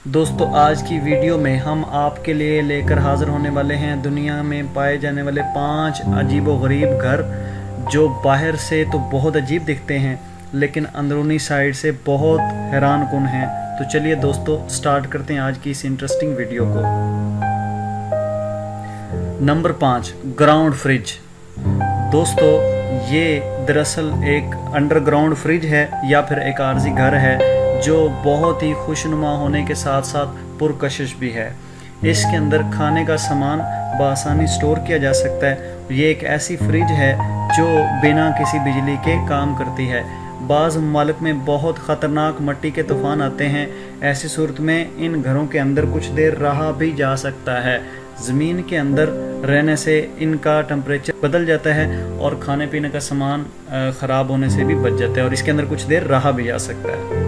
दोस्तों आज की वीडियो में हम आपके लिए लेकर हाजिर होने वाले हैं दुनिया में पाए जाने वाले 5 अजीबोगरीब घर जो बाहर से तो बहुत अजीब दिखते हैं लेकिन अंदरूनी साइड से बहुत हैरान कुन हैं। तो चलिए दोस्तों स्टार्ट करते हैं आज की इस इंटरेस्टिंग वीडियो को। Number 5, ground fridge. दोस्तों ये दरअसल एक अंडरग्राउंड फ्रिज है या फिर एक आरजी घर है जो बहुत ही खुशनुमा होने के साथ साथ पुरकशिश भी है। इसके अंदर खाने का सामान बआसानी स्टोर किया जा सकता है। ये एक ऐसी फ्रिज है जो बिना किसी बिजली के काम करती है। बाज़ ममालिक में बहुत ख़तरनाक मिट्टी के तूफ़ान आते हैं। ऐसी सूरत में इन घरों के अंदर कुछ देर रहा भी जा सकता है। ज़मीन के अंदर रहने से इनका टेम्परेचर बदल जाता है और खाने पीने का सामान ख़राब होने से भी बच जाता है और इसके अंदर कुछ देर रहा भी जा सकता है।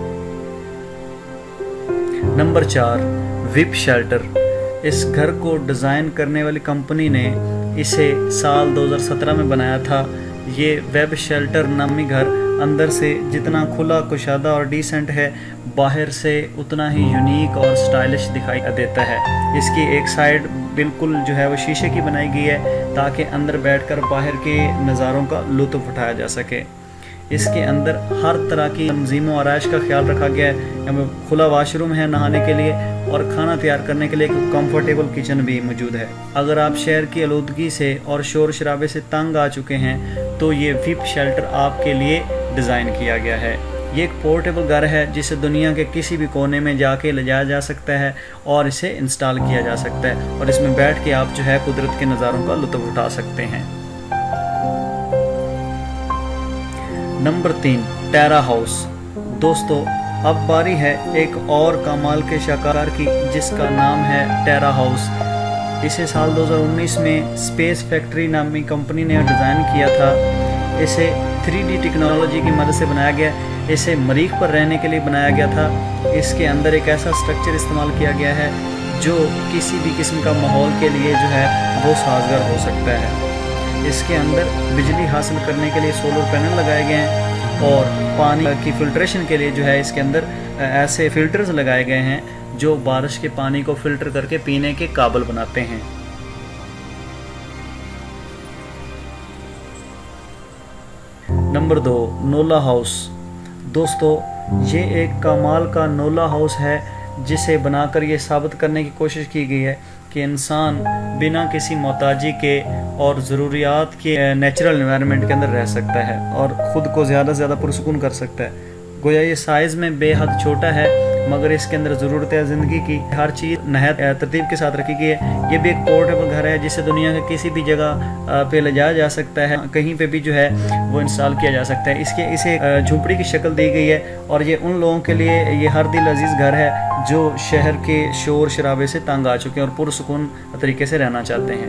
Number 4, whip shelter. इस घर को डिज़ाइन करने वाली कंपनी ने इसे साल 2017 में बनाया था। ये वेब शेल्टर नामी घर अंदर से जितना खुला कुशादा और डिसेंट है, बाहर से उतना ही यूनिक और स्टाइलिश दिखाई देता है। इसकी एक साइड बिल्कुल जो है वो शीशे की बनाई गई है ताकि अंदर बैठकर बाहर के नज़ारों का लुत्फ़ उठाया जा सके। इसके अंदर हर तरह की तंजीम और आराइश का ख्याल रखा गया है। खुला वाशरूम है नहाने के लिए और खाना तैयार करने के लिए एक कंफर्टेबल किचन भी मौजूद है। अगर आप शहर की आलूदगी से और शोर शराबे से तंग आ चुके हैं तो ये विप शेल्टर आपके लिए डिज़ाइन किया गया है। ये एक पोर्टेबल घर है जिसे दुनिया के किसी भी कोने में जाके ले जाया जा सकता है और इसे इंस्टॉल किया जा सकता है और इसमें बैठ के आप जो है कुदरत के नज़ारों का लुत्फ़ उठा सकते हैं। Number 3, terra house. दोस्तों अब बारी है एक और कमाल के शाकार की जिसका नाम है टेरा हाउस। इसे साल 2019 में स्पेस फैक्ट्री नामी कंपनी ने डिज़ाइन किया था। इसे 3D टेक्नोलॉजी की मदद से बनाया गया। इसे मरीख पर रहने के लिए बनाया गया था। इसके अंदर एक ऐसा स्ट्रक्चर इस्तेमाल किया गया है जो किसी भी किस्म का माहौल के लिए जो है वो साजगार हो सकता है। इसके अंदर बिजली हासिल करने के लिए सोलर पैनल लगाए गए हैं और पानी की फिल्ट्रेशन के लिए जो है इसके अंदर ऐसे फिल्टर्स लगाए गए हैं जो बारिश के पानी को फिल्टर करके पीने के काबिल बनाते हैं। Number 2, Nola house. दोस्तों ये एक कमाल का नोला हाउस है जिसे बनाकर ये साबित करने की कोशिश की गई है कि इंसान बिना किसी मोहताजी के और ज़रूरियात के नेचुरल एनवायरनमेंट के अंदर रह सकता है और ख़ुद को ज़्यादा से ज़्यादा पुरसुकून कर सकता है। गोया ये साइज़ में बेहद छोटा है मगर इसके अंदर ज़रूरत ज़िंदगी की हर चीज़ नहायत तरतीब के साथ रखी गई है। ये भी एक पोर्टेबल घर है जिसे दुनिया के किसी भी जगह पे ले जाया जा सकता है, कहीं पे भी जो है वो इंस्टॉल किया जा सकता है। इसे झुंपड़ी की शक्ल दी गई है और ये उन लोगों के लिए ये हर दिल अजीज़ घर है जो शहर के शोर शराबे से तंग आ चुके हैं और पुरसुकून तरीके से रहना चाहते हैं।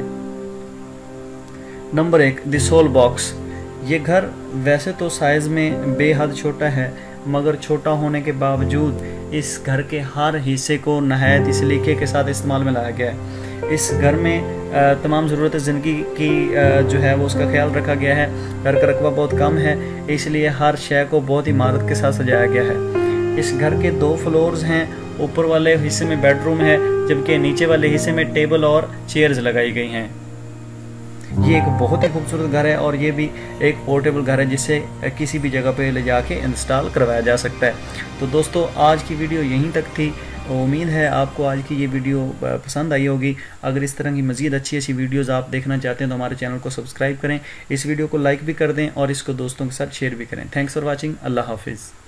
Number 1, the soul box. ये घर वैसे तो साइज़ में बेहद छोटा है मगर छोटा होने के बावजूद इस घर के हर हिस्से को नहायत सलीके के साथ इस्तेमाल में लाया गया है। इस घर में तमाम ज़रूरत ज़िंदगी की जो है वो उसका ख्याल रखा गया है। घर का रकबा बहुत कम है इसलिए हर शय को बहुत ही महारत के साथ सजाया गया है। इस घर के 2 फ्लोर्स हैं। ऊपर वाले हिस्से में बेडरूम है जबकि नीचे वाले हिस्से में टेबल और चेयर्स लगाई गई हैं। ये एक बहुत ही खूबसूरत घर है और ये भी एक पोर्टेबल घर है जिसे किसी भी जगह पे ले जाके इंस्टॉल करवाया जा सकता है। तो दोस्तों आज की वीडियो यहीं तक थी। उम्मीद है आपको आज की ये वीडियो पसंद आई होगी। अगर इस तरह की मज़ीद अच्छी वीडियोज़ आप देखना चाहते हैं तो हमारे चैनल को सब्सक्राइब करें, इस वीडियो को लाइक भी कर दें और इसको दोस्तों के साथ शेयर भी करें। Thanks for watching. अल्लाह हाफिज़।